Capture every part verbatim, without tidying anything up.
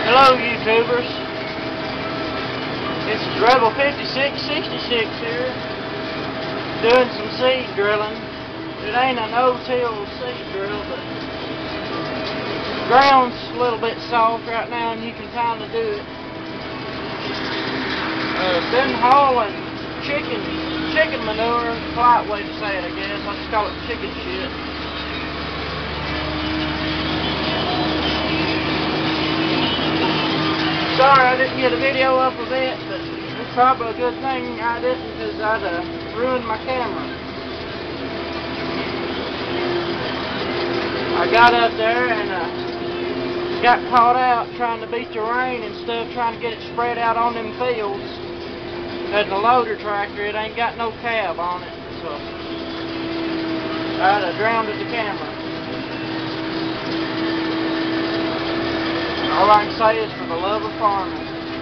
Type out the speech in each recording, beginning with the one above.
Hello YouTubers, it's Rebel fifty-six sixty-six here, doing some seed drilling. It ain't a no-till seed drill, but the ground's a little bit soft right now and you can kind of do it. Uh, been hauling chicken, chicken manure, polite way to say it I guess, I just call it chicken shit. Sorry I didn't get a video up of it, but it's probably a good thing I didn't, because I'd uh, ruined my camera. I got up there and uh, got caught out trying to beat the rain and stuff, trying to get it spread out on them fields. And the loader tractor, it ain't got no cab on it, so I'd have drowned the camera. All I can say is for the love of farming.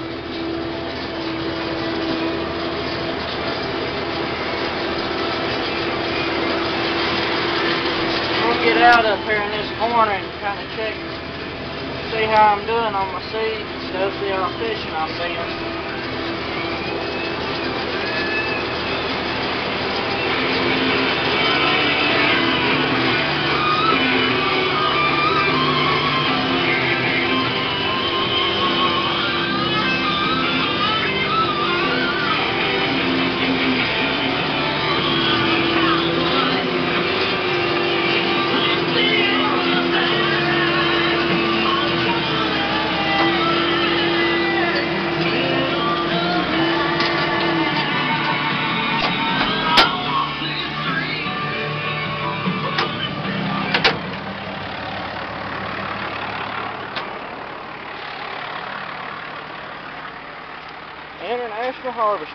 We'll get out up here in this corner and kind of check, see how I'm doing on my seed and stuff, see how efficient I'm being. International Harvester.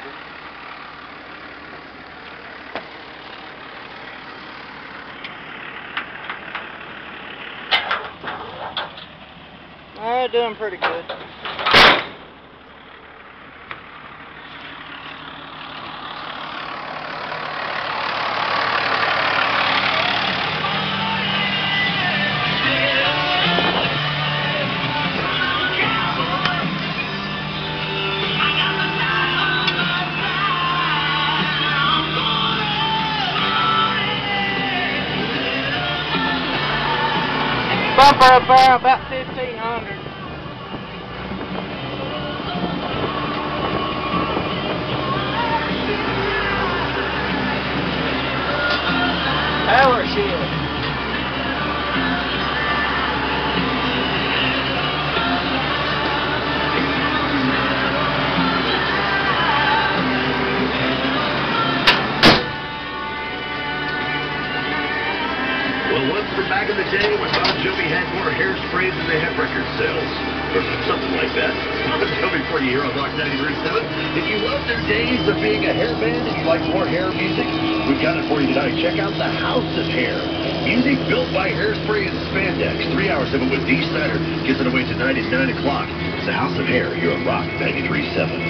Alright, doing pretty good. Bumper up there about fifteen hundred. Power shield. Well, once from back in the day when Bon Jovi had more hairsprays than they had record sales, or something like that. Bon Jovi for you here on Rock ninety-three point seven. If you love their days of being a hair band and you like more hair music, we've got it for you tonight. Check out the House of Hair. Music built by hairspray and spandex. Three hours of it with Dee Snyder gives it away tonight at nine o'clock. It's the House of Hair here on Rock ninety-three point seven.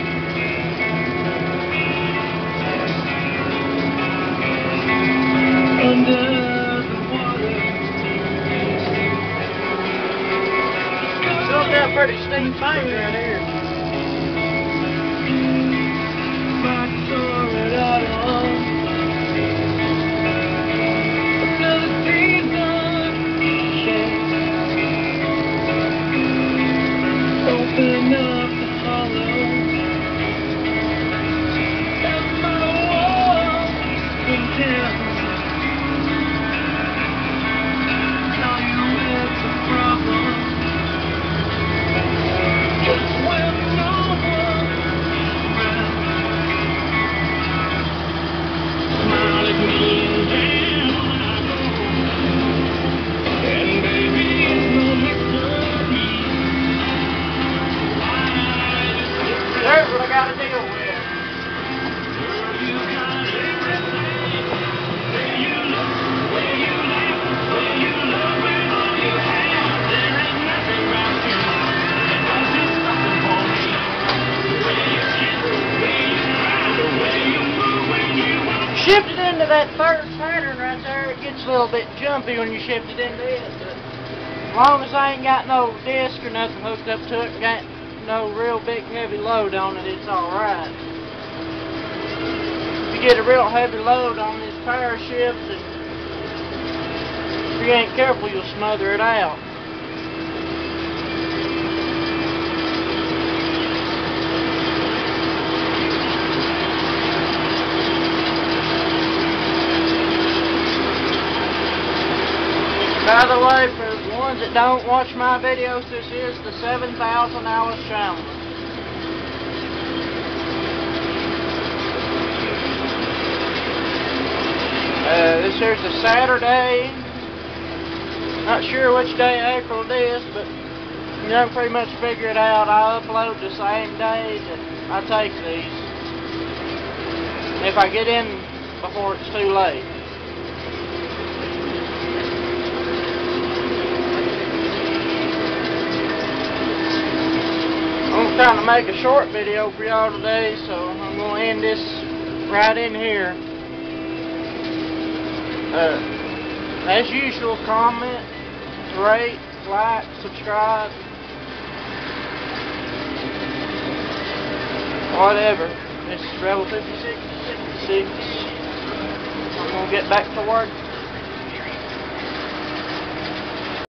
Under pretty steep thing right here. Open up the hollow. And my walls in town. Tell you it's a problem. There's what I gotta deal with. Shift it into that third pattern right there. It gets a little bit jumpy when you shift it into it. But As long as I ain't got no disc or nothing hooked up to it, got no real big heavy load on it, it's alright. If you get a real heavy load on this power shift, and if you ain't careful, you'll smother it out. By the way, for the ones that don't watch my videos, this is the seven thousand Allis Chalmers. Uh, this here's a Saturday. Not sure which day of April it is, but you can pretty much figure it out. I upload the same day that I take these. If I get in before it's too late. I'm trying to make a short video for y'all today, so I'm going to end this right in here. Uh, as usual, comment, rate, like, subscribe, whatever. This is Rebel fifty-six sixty-six. I'm going to get back to work.